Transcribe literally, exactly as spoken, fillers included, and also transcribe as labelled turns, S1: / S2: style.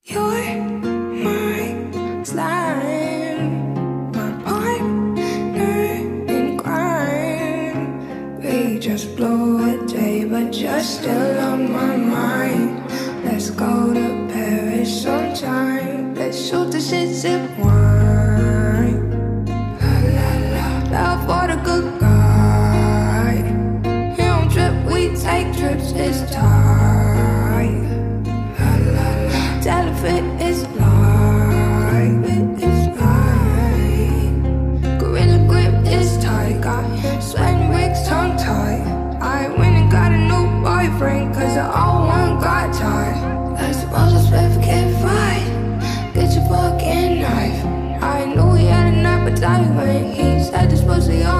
S1: You're my slime, my partner in crime. We just blew a day, but you're still on my mind. Let's go to Paris sometime. Let's shoot the shit, sip wine. La la la, love for the good guy. He don't trip, we take trips, it's tight. La la la, tell if it is live, it is live. Gorilla grip is tight, got sweating wigs tongue tied. I went and got a new boyfriend, cause the old one got tired. I suppose it's better get right. Get your fucking knife. I knew he had an appetite when he said this pussy on